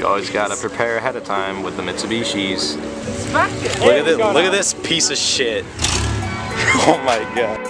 Always gotta prepare ahead of time with the Mitsubishis. Look at this piece of shit. Oh my god.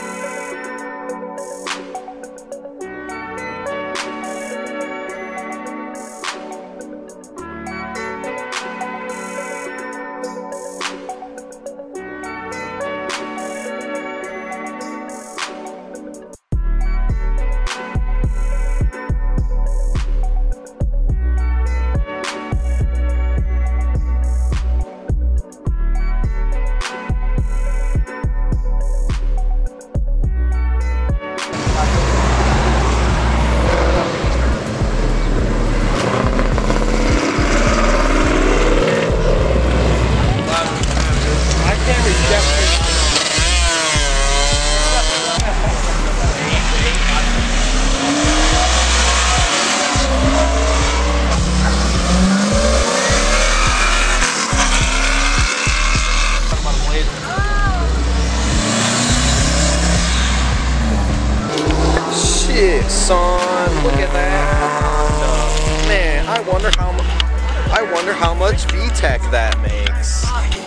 Shit, son, look at that. Man, I wonder how much VTEC that makes.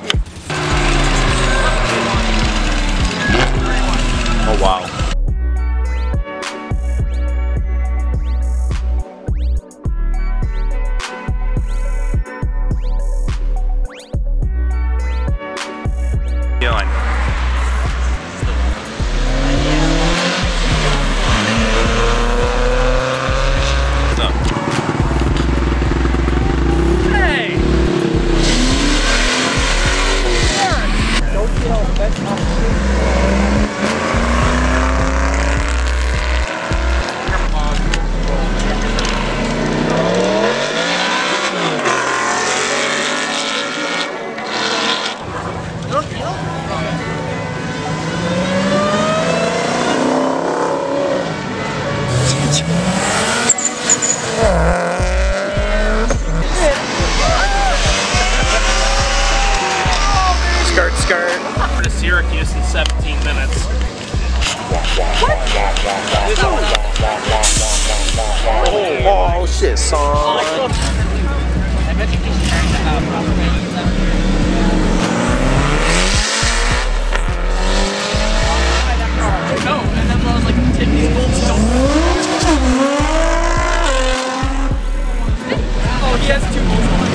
Oh wow. Feeling. To Syracuse in 17 minutes. Oh shit, son. I bet you can turn that up. No, and then I was like, Timmy's oh, he has 2 goals.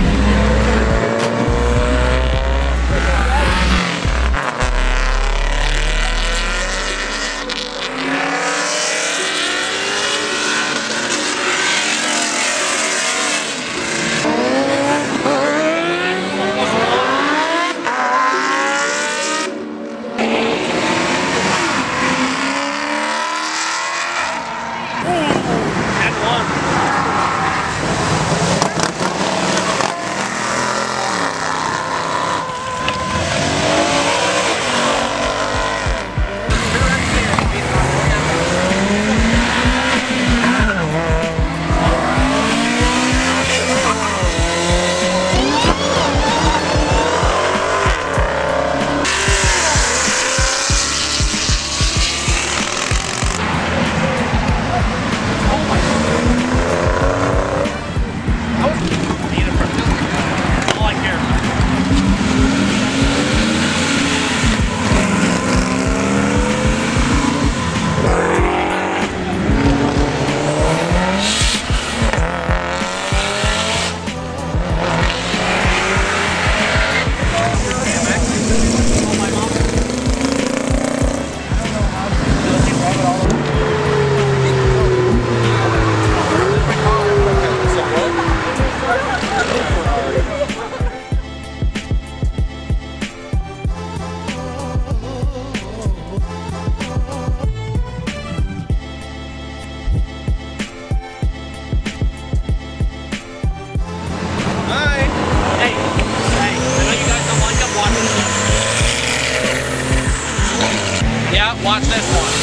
Watch this one.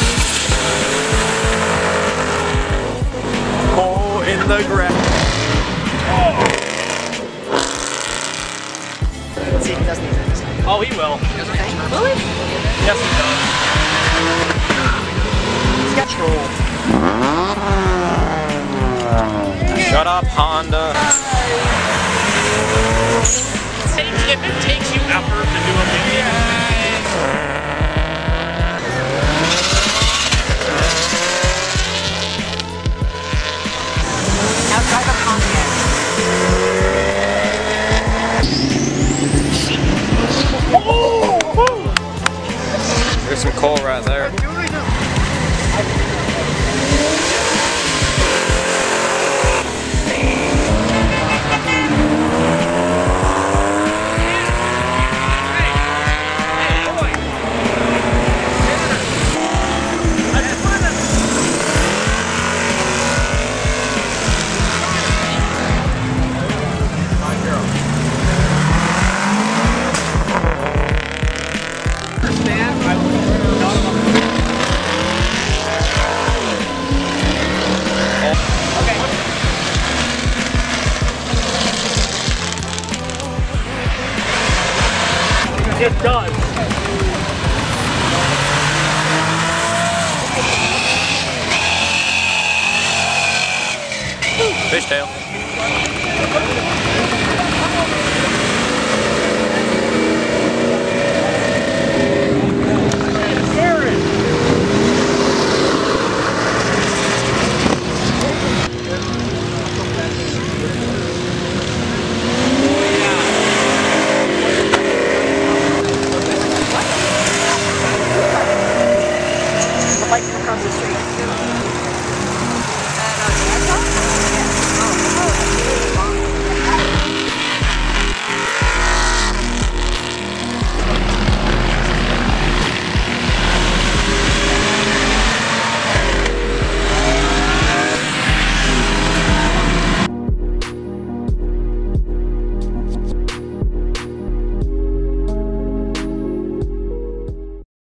Oh, in the ground. Oh. Let's see if he doesn't use it this time. Oh, he will. Really? Yes, he does. He's got troll. Shut up, Honda. if it takes you effort to do a video, Now drive a Pontiac. There's some coal right there. it does. Fishtail. The light from across the street.